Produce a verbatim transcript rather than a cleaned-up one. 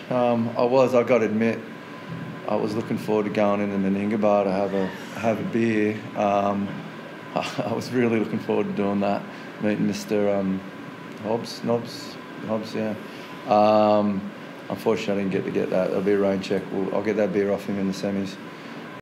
Um, I was. I got to admit, I was looking forward to going in the Meninga bar to have a have a beer. Um, I, I was really looking forward to doing that. Meeting Mister Um, Hobbs, Nobs, Hobbs, yeah. Um, unfortunately, I didn't get to get that. There'll be a rain check. We'll, I'll get that beer off him in the semis.